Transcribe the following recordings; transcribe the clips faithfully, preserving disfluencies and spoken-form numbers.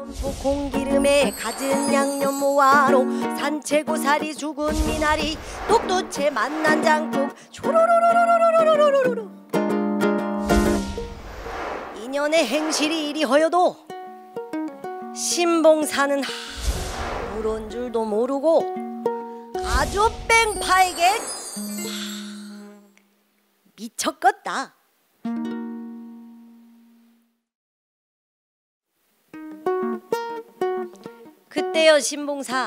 연포 공기름에 갖은 양념 모아로 산채고사리 죽은 미나리 독두채 만난 장국 초로로로로로로로로로로로. 인연의 행실이 이리 허여도 신봉사는 물온 줄도 모르고 아주 뺑파에게 미쳤겠다. 그때여 신봉사,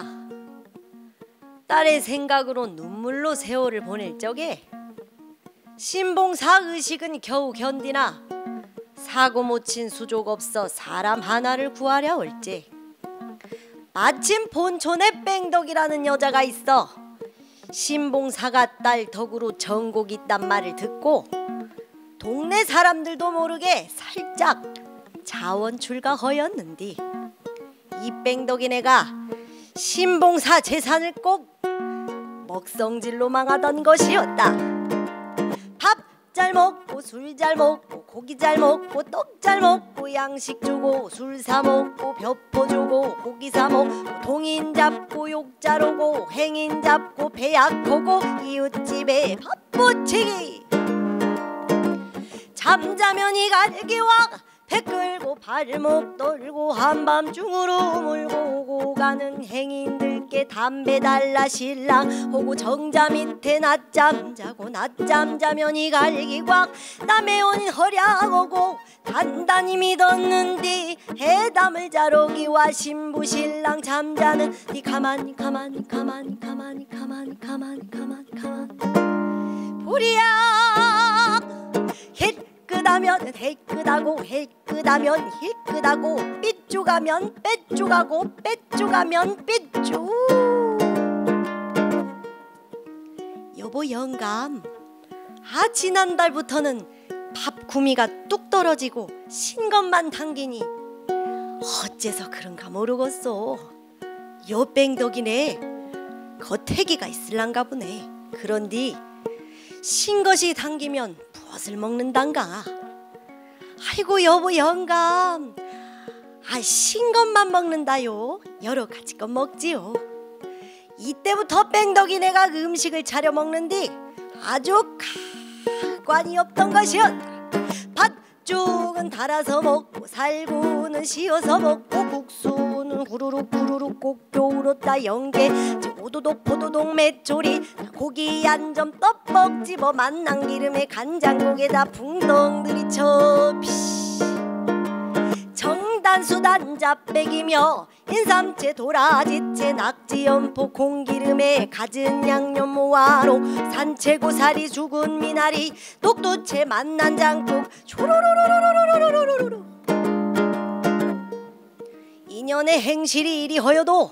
딸의 생각으로 눈물로 세월을 보낼 적에 신봉사 의식은 겨우 견디나 사고 못 친 수족 없어 사람 하나를 구하려 올지. 마침 본촌에 뺑덕이라는 여자가 있어 신봉사가 딸 덕으로 전곡 있단 말을 듣고 동네 사람들도 모르게 살짝 자원 출가허였는디 이 뺑덕이네가 신봉사 재산을 꼭 먹성질로 망하던 것이었다. 밥 잘 먹고 술 잘 먹고 고기 잘 먹고 떡 잘 먹고 양식 주고 술 사 먹고 벼포 주고 고기 사 먹고 동인 잡고 욕 자르고 행인 잡고 배약 보고 이웃집에 밥 부치기. 잠자면 이갈기와 배 끌고 발목 떨고 한밤중으로 몰고 오고 가는 행인들께 담배 달라 신랑 호고 정자 밑에 낮잠 자고 낮잠 자면 이갈기광 남의 온 허락 오고 단단히 믿었는디 해담을 자르기와 신부 신랑 잠자는 니 가만히 가만히 가만히 가만히 가만히 가만히 가만히 가만히 불이야. 힐끗하면 힐끗하고 힐끗하면 힐끗하고 삐죽하면 빼죽하고 빼죽하면 삐죽. 여보 영감, 아 지난달부터는 밥 구미가 뚝 떨어지고 신 것만 당기니 어째서 그런가 모르겠소. 여 뺑덕이네 겉태기가 있을란가 보네. 그런디 신 것이 당기면 무엇을 먹는단가? 아이고 여보 영감, 아 신 것만 먹는다요? 여러 가지 것 먹지요. 이때부터 뺑덕이네가 음식을 차려 먹는디 아주 가관이 없던 것이었다. 팥죽은 달아서 먹고 살구는 씌어서 먹고 국수는 후루룩 후루룩 꼭교 울었다 연계 오도독 포도독 메조리 고기 한 점 떡볶 집어 만난 기름에 간장국에다 붕덩 들이쳐 정단수단 잡백이며 인삼채 도라지채 낙지 연포 공기름에 갖은 양념 모아로 산채고사리 죽은 미나리 독두채 만난 장국 초로로로로로로로로로로. 인연의 행실이 이리 허여도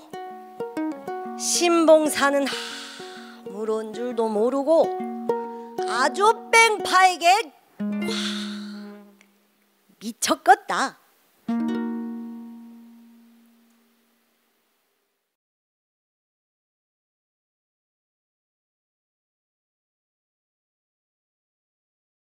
신봉사는 물온 줄도 모르고 아주 뺑파에게 미쳤겠다.